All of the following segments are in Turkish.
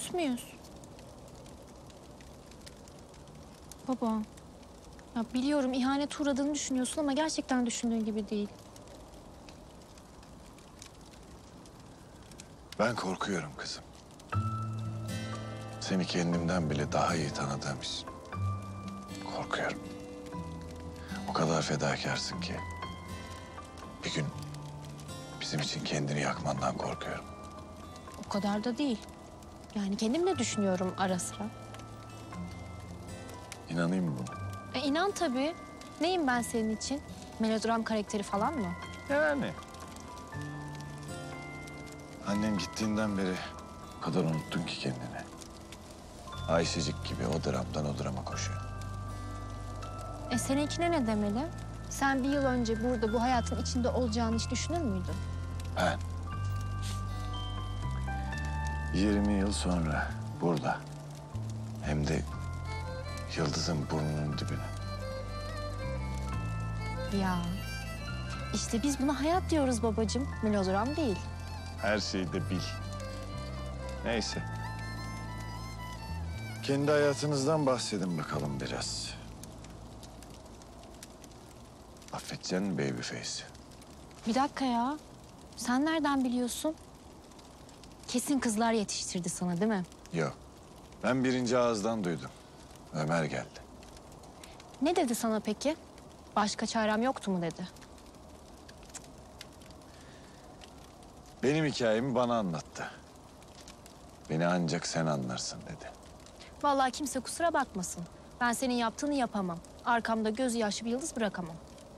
Küs müyüz? Baba. Ya biliyorum ihanet uğradığını düşünüyorsun ama gerçekten düşündüğün gibi değil. Ben korkuyorum kızım. Seni kendimden bile daha iyi tanıdığım için korkuyorum. O kadar fedakarsın ki bir gün bizim için kendini yakmandan korkuyorum. O kadar da değil. Yani kendim de düşünüyorum ara sıra. İnanayım mı buna? İnan tabii. Neyim ben senin için? Melodram karakteri falan mı? Yani. Annen gittiğinden beri o kadar unuttun ki kendini. Ayşecik gibi o dramdan o drama koşuyor. Seninkine ne demeli? Sen bir yıl önce burada bu hayatın içinde olacağını hiç düşünür müydün? Ben 20 yıl sonra burada. Hem de Yıldız'ın burnunun dibine. Ya işte biz buna hayat diyoruz babacığım. Melodram değil. Her şeyi de bil. Neyse. Kendi hayatınızdan bahsedin bakalım biraz. Affedeceksin mi Babyface? Bir dakika ya. Sen nereden biliyorsun? Kesin kızlar yetiştirdi sana değil mi? Yok. Ben birinci ağızdan duydum. Ömer geldi. Ne dedi sana peki? Başka çarem yoktu mu dedi? Benim hikayemi bana anlattı. Beni ancak sen anlarsın dedi. Vallahi kimse kusura bakmasın. Ben senin yaptığını yapamam. Arkamda gözü yaşlı bir yıldız bırakamam.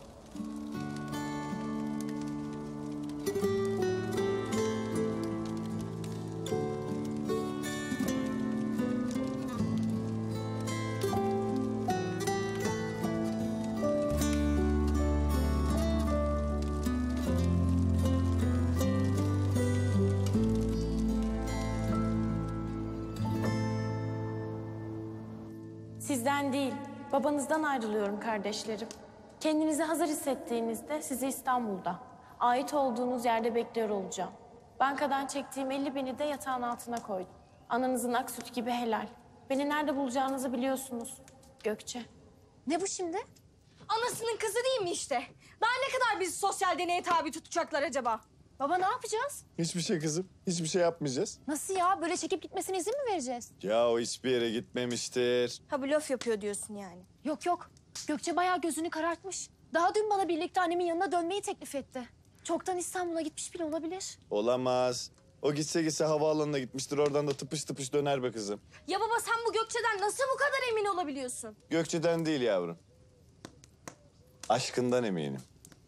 Sizden değil, babanızdan ayrılıyorum kardeşlerim. Kendinizi hazır hissettiğinizde sizi İstanbul'da, ait olduğunuz yerde bekliyor olacağım. Bankadan çektiğim 50.000'i de yatağın altına koydum. Ananızın ak sütü gibi helal. Beni nerede bulacağınızı biliyorsunuz. Gökçe. Ne bu şimdi? Anasının kızı değil mi işte? Daha ne kadar bizi sosyal deneye tabi tutacaklar acaba? Baba ne yapacağız? Hiçbir şey kızım. Hiçbir şey yapmayacağız. Nasıl ya? Böyle çekip gitmesine izin mi vereceğiz? Ya o hiçbir yere gitmemiştir. Ha blöf yapıyor diyorsun yani. Yok yok. Gökçe bayağı gözünü karartmış. Daha dün bana birlikte annemin yanına dönmeyi teklif etti. Çoktan İstanbul'a gitmiş bile olabilir. Olamaz. O gitse havaalanına gitmiştir. Oradan da tıpış tıpış döner be kızım. Ya baba sen bu Gökçe'den nasıl bu kadar emin olabiliyorsun? Gökçe'den değil yavrum. Aşkından eminim.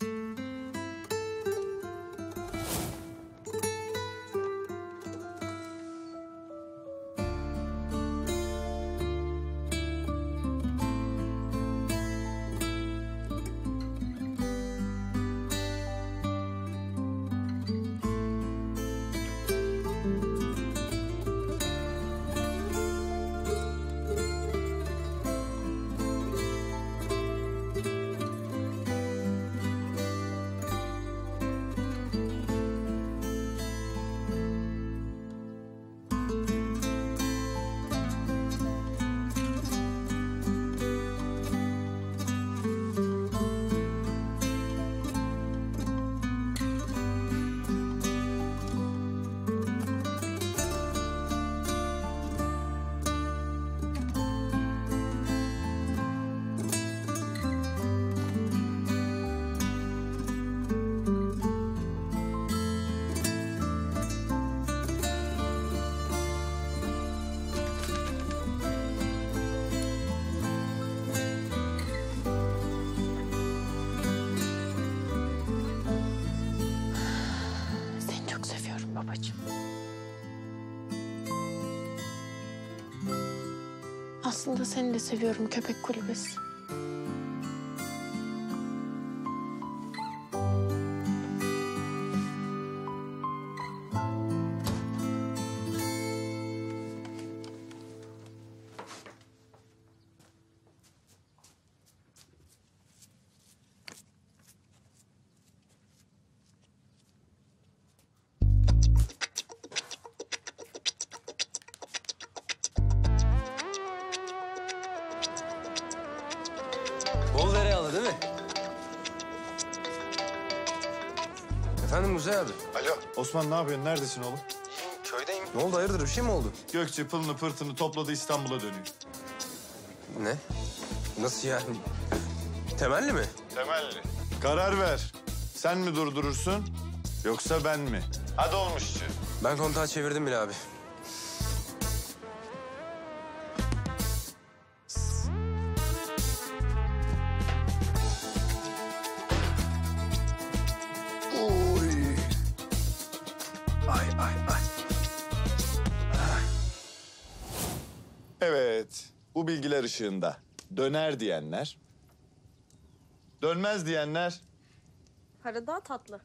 Seni çok seviyorum babacığım. Aslında seni de seviyorum köpek kulübesi. Efendim Kuzey abi. Alo. Osman ne yapıyorsun? Neredesin oğlum? Köydeyim. Ne oldu hayırdır bir şey mi oldu? Gökçe pılını pırtını topladı İstanbul'a dönüyor. Ne? Nasıl yani? Temelli mi? Temelli. Karar ver. Sen mi durdurursun yoksa ben mi? Hadi olmuşçu. Ben kontağı çevirdim bile abi. Oy. Ay ay ay. Evet. Bu bilgiler ışığında döner diyenler, dönmez diyenler. Para daha tatlı.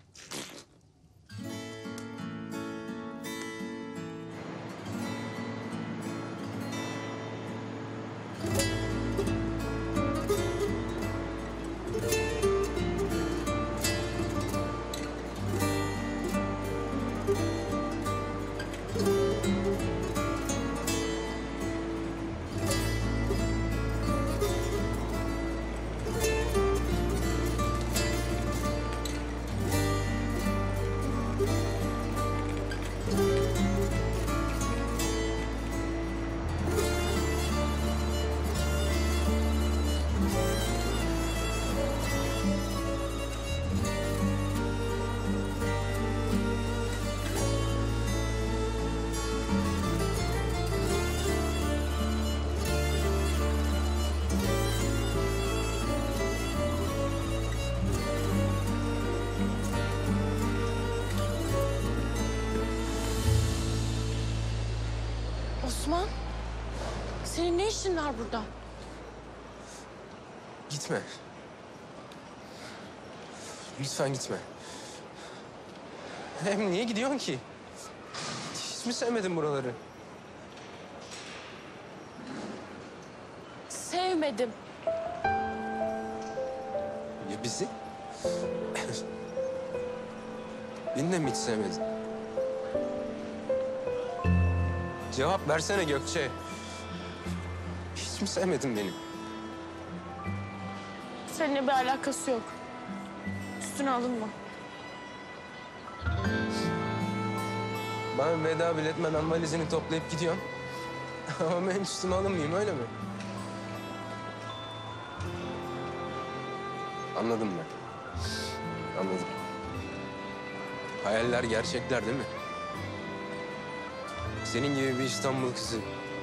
Osman, senin ne işin var burada? Gitme. Lütfen gitme. Hem niye gidiyorsun ki? Hiç mi sevmedin buraları? Sevmedim. Ya bizi? Beni de mi hiç sevmedin? Cevap versene Gökçe. Hiç mi sevmedin beni? Seninle bir alakası yok. Üstüne alınma. Ben veda bile etmeden valizini toplayıp gidiyorum. Ama ben üstüme alınmayayım öyle mi? Anladım ben. Anladım. Hayaller gerçekler değil mi? Senin gibi bir İstanbul kızı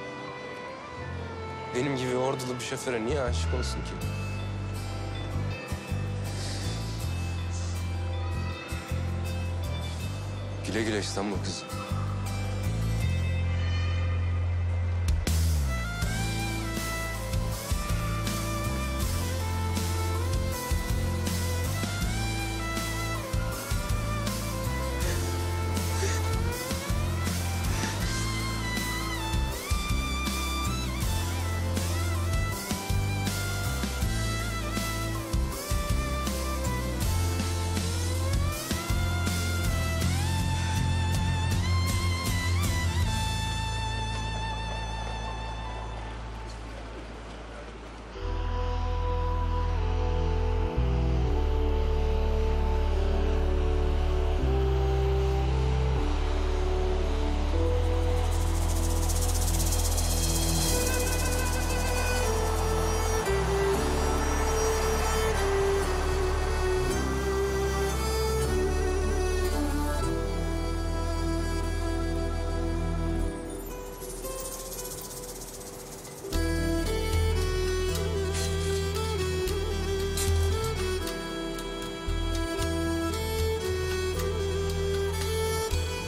benim gibi ordulu bir şoföre niye aşık olsun ki? Güle güle İstanbul kızı.